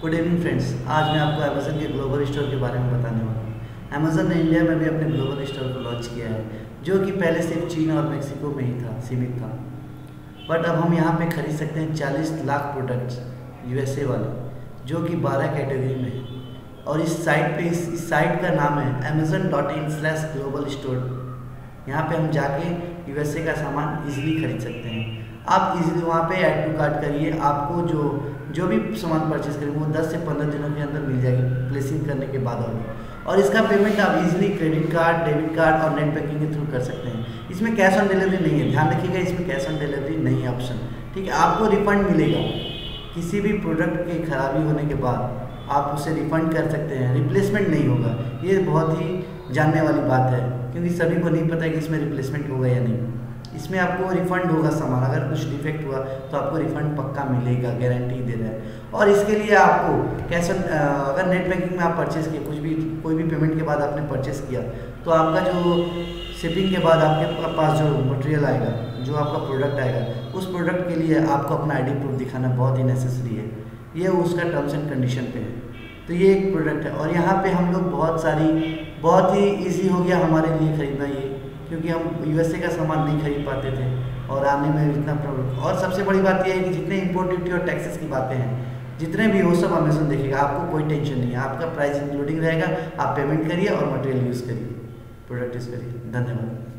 Good evening friends. आज मैं आपको अमेज़न के ग्लोबल स्टोर के बारे में बताने वाला हूँ। अमेज़न ने इंडिया में भी अपने ग्लोबल स्टोर को लॉन्च किया है, जो कि पहले सिर्फ चीन और मेक्सिको में ही था, सीमित था। बट अब हम यहाँ पे खरीद सकते हैं 40 लाख प्रोडक्ट्स यूएसए वाले, जो कि 12 कैटेगरी में है। और इस साइट पे इस साइट का नाम है amazon.in/global store। यहाँ पे हम जाके यूएसए का सामान इजीली खरीद सकते हैं। आप इजीली वहाँ पे ऐड टू कार्ट करिए, आपको जो भी सामान परचेज करेंगे वो 10 से 15 दिनों के अंदर मिल जाएगी प्लेसिंग करने के बाद। और इसका पेमेंट आप easily credit card, debit card और नेट बैंकिंग के थ्रू कर सकते हैं। इसमें कैश ऑन डिलीवरी नहीं है, ध्यान रखिएगा, इसमें कैश ऑन डिलीवरी नहीं है ऑप्शन। ठीक है, आपको रिफंड मिलेगा। किसी भी प्रोडक्ट के खराबी होने के बाद आप उसे रिफंड कर सकते हैं, रिप्लेसमेंट नहीं होगा। ये बहुत ही जानने वाली बात है, क्योंकि सभी को नहीं पता है कि इसमें रिप्लेसमेंट होगा या नहीं। इसमें आपको रिफ़ंड होगा सामान, अगर कुछ डिफेक्ट हुआ तो आपको रिफ़ंड पक्का मिलेगा, गारंटी दे रहा है। और इसके लिए आपको कैश ऑन, अगर नेट बैंकिंग में आप परचेज़ किए, कोई भी पेमेंट के बाद आपने परचेज़ किया, तो आपका जो शिपिंग के बाद आपके पास जो मटेरियल आएगा, जो आपका प्रोडक्ट आएगा, उस प्रोडक्ट के लिए आपको अपना आईडी प्रूफ दिखाना बहुत ही नेसेसरी है। ये उसका टर्म्स एंड कंडीशन पे है। तो ये एक प्रोडक्ट है, और यहाँ पे हम लोग बहुत ही ईजी हो गया हमारे लिए ख़रीदना ये, क्योंकि हम यूएसए का सामान नहीं खरीद पाते थे और आने में इतना प्रॉब्लम। और सबसे बड़ी बात यह है कि जितने इंपोर्ट ड्यूटी और टैक्सेस की बातें हैं, जितने भी वो सब अमेज़न देखेगा, आपको कोई टेंशन नहीं है। आपका प्राइस इंक्लूडिंग रहेगा, आप पेमेंट करिए और मटेरियल यूज़ करिए, प्रोडक्ट यूज़ करिए। धन्यवाद।